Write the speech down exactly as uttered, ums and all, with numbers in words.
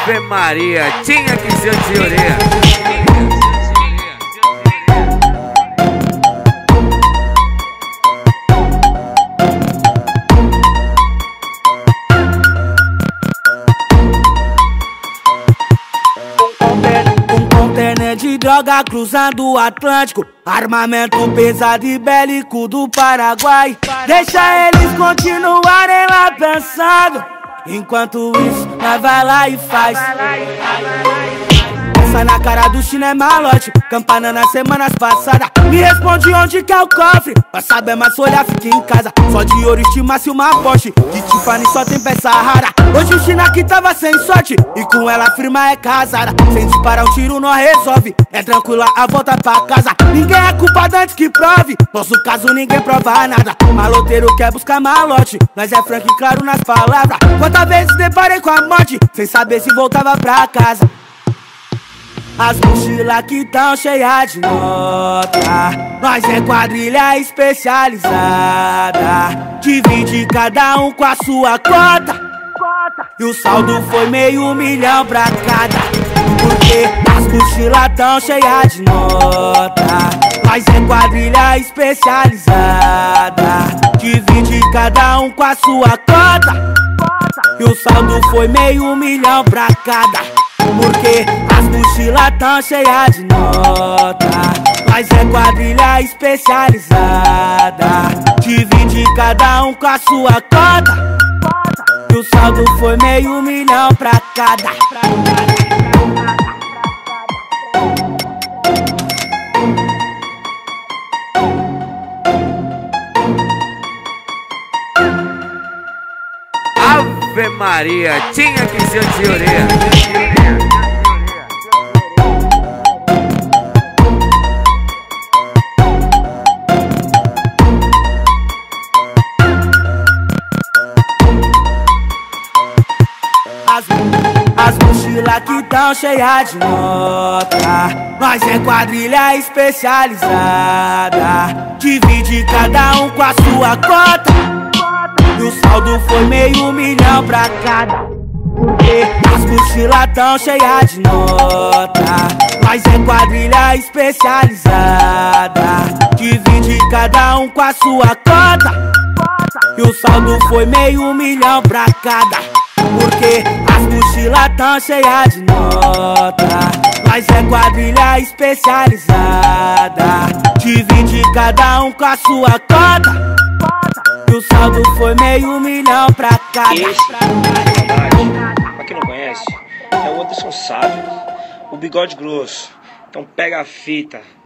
Ave Maria, tinha que ser teoria. De droga cruzando o Atlântico, armamento pesado e bélico do Paraguai. Deixa eles continuarem lá pensando, enquanto isso nós vai lá e faz. Essa na cara do China é malote, campana nas semanas passadas. Me responde onde que é o cofre, pra saber mais olhar, fique em casa. Só de ouro estimasse uma Porsche, de Tiffany só tem peça rara. Hoje o China aqui tava sem sorte, e com ela firma é casada. Sem disparar um tiro não resolve, é tranquila a volta pra casa. Ninguém é culpado antes que prove, nosso caso ninguém prova nada. Maloteiro quer buscar malote, nós é franco e claro nas palavras. Quantas vezes deparei com a morte, sem saber se voltava pra casa. As mochilas que tão cheias de nota, nós é quadrilha especializada. Divide cada um com a sua cota, e o saldo foi meio milhão pra cada. Porque as mochilas tão cheias de nota, nós é quadrilha especializada. Divide cada um com a sua cota, e o saldo foi meio milhão pra cada. Porque as mochilas tão cheias de nota, nós é quadrilha especializada. Divide cada um com a sua cota, e o saldo foi meio milhão pra cada. Ave Maria, tinha que ser teoria. As, as mochilas que tão cheias de nota, nós é quadrilha especializada. Divide cada um com a sua cota, e o saldo foi meio milhão pra cada. Porque as mochilas tão cheias de nota, nós é quadrilha especializada. Divide cada um com a sua cota, e o saldo foi meio milhão pra cada. Porque as mochilas tão cheias de nota, nós é quadrilha especializada. Divide cada um com a sua cota, e o saldo foi meio milhão pra cada. Esse, pra quem não conhece, é o Anderson Sábio, o bigode grosso. Então pega a fita.